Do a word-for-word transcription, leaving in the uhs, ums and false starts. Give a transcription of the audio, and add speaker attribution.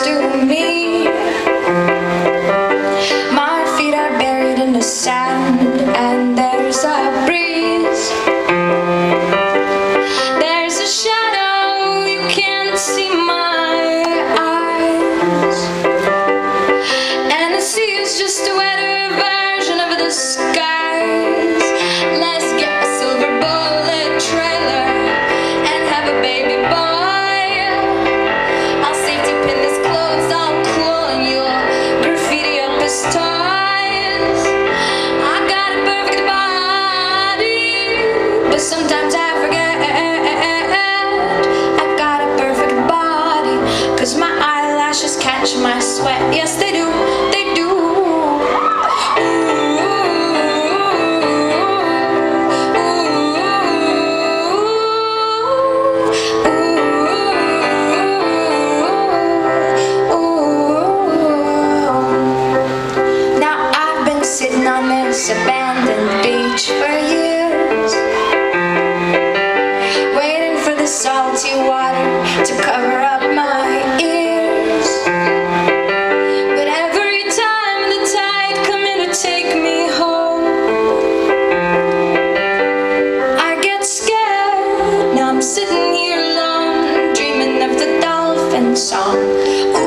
Speaker 1: to me. My feet are buried in the sand, and there's a breeze. There's a shadow, you can't see my eyes, and the sea is just a wetter version of the skies. Let's get a silver bullet trailer and have a baby boy. I'll safety pin this clothes all cool and you'll graffiti up his toys. I got a perfect body, but sometimes I forget I got a perfect body, 'cause my eyelashes catch my sweat. Yes, they do, they do. Sitting on this abandoned beach for years, waiting for the salty water to cover up my ears. But every time the tide come in to take me home, I get scared. Now I'm sitting here alone, dreaming of the dolphin song.